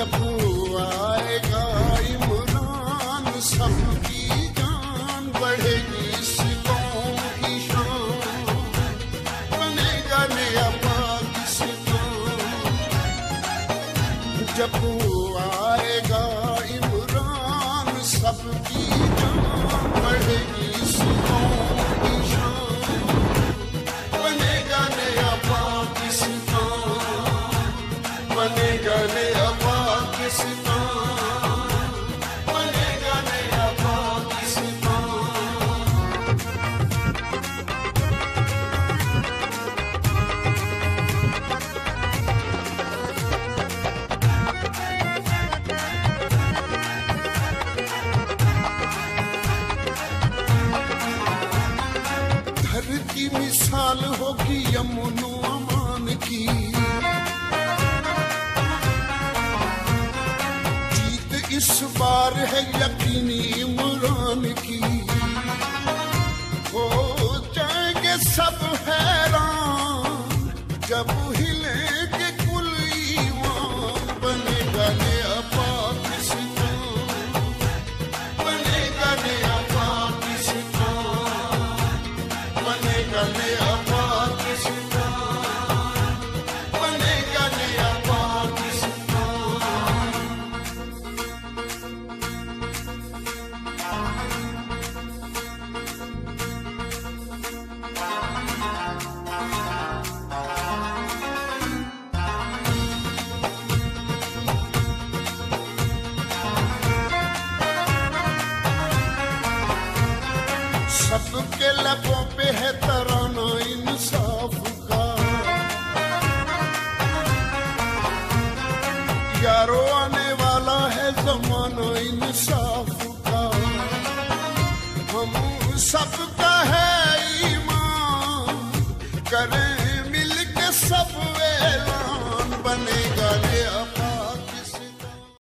जब आएगा इमरान सबकी जान बढ़ेगी, इस कौम की शान बनेगा नया पाकिस्तान। जब आएगा इमरान सबकी जान बढ़ेगी, इस कौम की शान बनेगा नया पाकिस्तान, बनेगा नया पाकिस्तान, बनेगा नया पाकिस्तान। धरती मिसाल होगी अमन अमान की, जीत इस बार है यकीनी इमरान की। हो जाएंगे सब हैरान जब हिलेंगे कुल ईमान, बनेगा नया पाकिस्तान, बनेगा नया पाकिस्तान, बनेगा नया पाकिस्तान, बनेगा नया पाकिस्तान। सबके लबों पे है तराना इंसाफ का, यारो आने वाला है जमाना इंसाफ का। हम सबका है ईमान, करें मिलके सब ऐलान, बने